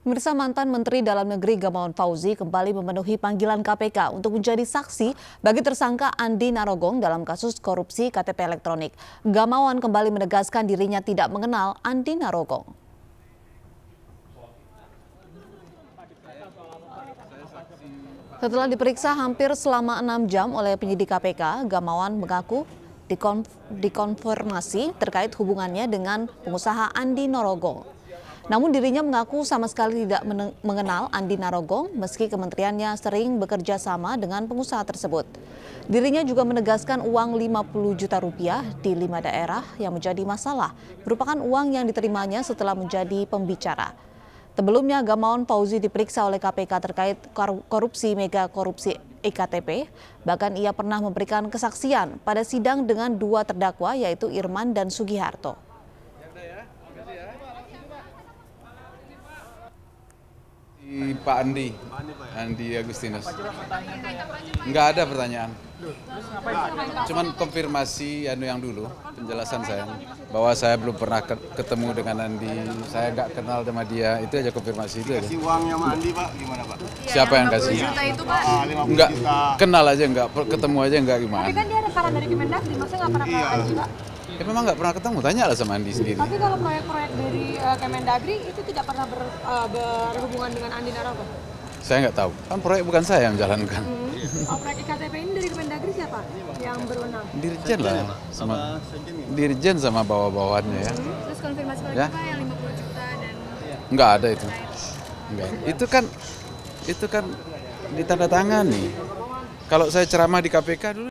Pemirsa, mantan Menteri Dalam Negeri Gamawan Fauzi kembali memenuhi panggilan KPK untuk menjadi saksi bagi tersangka Andi Narogong dalam kasus korupsi KTP elektronik. Gamawan kembali menegaskan dirinya tidak mengenal Andi Narogong. Setelah diperiksa hampir selama 6 jam oleh penyidik KPK, Gamawan mengaku dikonfirmasi terkait hubungannya dengan pengusaha Andi Narogong. Namun dirinya mengaku sama sekali tidak mengenal Andi Narogong meski kementeriannya sering bekerja sama dengan pengusaha tersebut. Dirinya juga menegaskan uang 50 juta rupiah di 5 daerah yang menjadi masalah merupakan uang yang diterimanya setelah menjadi pembicara. Sebelumnya Gamawan Fauzi diperiksa oleh KPK terkait korupsi mega korupsi EKTP. Bahkan ia pernah memberikan kesaksian pada sidang dengan 2 terdakwa yaitu Irman dan Sugiharto. Pak Andi Agustinus. Enggak ada pertanyaan. Cuman konfirmasi yang dulu, penjelasan saya bahwa saya belum pernah ketemu dengan Andi, saya nggak kenal sama dia, itu aja konfirmasi itu aja. Kasih uangnya sama Andi, Pak, gimana Pak? Siapa yang kasih? Itu, Pak. Enggak, kenal aja, enggak ketemu aja, enggak gimana. Tapi kan dia rekaran dari Kemendagri, masa nggak pernah kenal Andi, Pak? Ya memang nggak pernah ketemu, tanyalah sama Andi sendiri. Tapi kalau proyek-proyek dari Kemendagri itu tidak pernah berhubungan dengan Andi Narogong? Saya nggak tahu, kan proyek bukan saya yang menjalankan. Oh, proyek IKTP ini dari Kemendagri siapa yang berwenang? Dirjen lah, sama Dirjen sama bawah-bawahannya ya. Terus konfirmasi lagi Ya? Pak yang 50 juta dan... Nggak ada itu. Nggak. Itu kan ditandatangani. Kalau saya ceramah di KPK dulu.